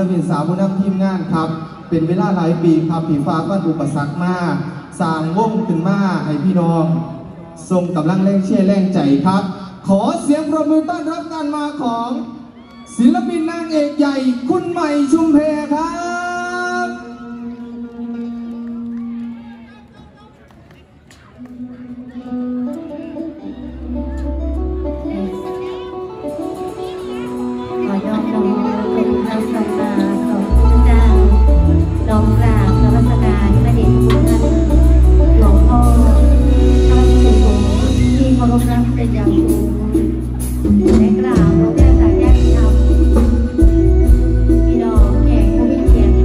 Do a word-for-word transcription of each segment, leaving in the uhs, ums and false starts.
ปินสาวผู้นำทีมงานครับเป็นเวลาหลายปีครับผีฟ้าก็อุปสรรคมากสร้างวงขึ้นมาให้พี่น้องส่งกำลังแรงเชียร์แรงใจครับขอเสียงปรบมือต้อนรับการมาของศิลปินนางเอกใหญ่คุณใหม่ชุมเพครับขอยอมน้องเป็นคำสัญญาของพระเจ้าน้องกราบนมัสการพระเดชคุณท่านหลวงพ่อท่านสุโขที่เคารพรักเป็นอย่างสูงและกราบขอแด่สายญาติธรรมพี่น้องแขกผู้มีเกียรติ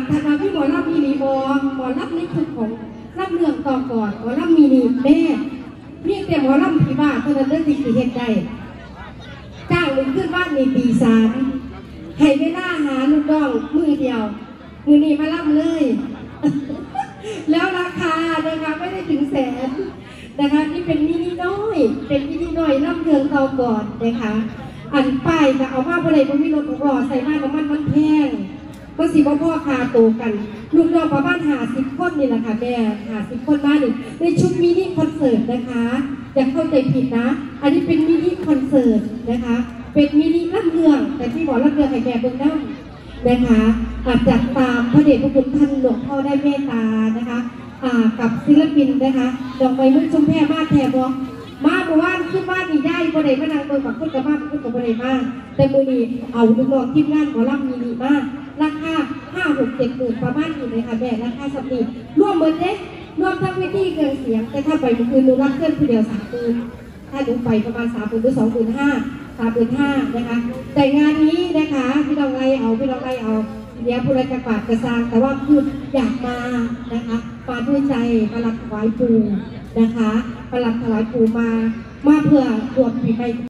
ถ้ามาพี่หมอรับมีนีบอหมอรับในชุดของรับเรื่องต่อก่อนหมอรับมีนีแม่พี่แต่หมอรับผีบ้าเท่านั้นเรื่องที่สี่เหตุใดจ้างมึงขึ้นบ้านในปีสามให้เวลาหาลูกน้องมือเดียวมือนี้มารับเลย แล้วราคานะคะไม่ได้ถึงแสนนะคะนี่เป็นมินิน้อยเป็นมินิน้อยรับเรื่องต่อก่อนนะคะอันป้ายจะเอามาบริเวณมีรถหล่อใส่บ้านน้ำมันมันแพงก็สิบ่พ่อคาโตกันลูกน้องประมาณหาสิบคนนี่แหละค่ะแม่หาสิบคนบ้านนี่ในชุดมินิคอนเสิร์ตนะคะอย่าเข้าใจผิดนะอันนี้เป็นมินิคอนเสิร์ตนะคะเป็นมินิรับเรื่องแต่ที่บอกรับเรื่องให้แม่เบิ่งน้ำนะคะอาจจัดตามพระเดชพระคุณท่านหลวงพ่อได้เมตตานะคะกับศิลปินนะคะดอกไม้มุ่งชมแพร่มาแทบบอกมาเมื่อวานขึ้นบ้านนี่ได้บ่ได้มานั่งเบิ่งกับคนกับบ้านคนกับบ่ได้มาแต่มื้อนี้เอาลูกน้องทีมงานหมอลำมีนี่มาราคาห้าหกเจ็ดหมื่นประมาณนี้เลยค่ะแม่ราคาสัปดาห์รวมเบิดเด้รวมทั้งเวทีเครื่องเสียงแต่ถ้าไปเมื่อคืนหนูรับเพื่อนคนเดียวสามหมื่นถ้าหนูไปประมาณสามหมื่นหรือสองหมื่นห้าสามหมื่นห้านะคะแต่งานนี้นะคะพี่น้องไรเอาพี่น้องไรเอาเดี๋ยวผู้ใดจะปาดกระซางแต่ว่าคืออยากมานะคะมาด้วยใจมารับถวายปู่นะคะมารับถวายปู่มามาเพื่อรวมปีใหม่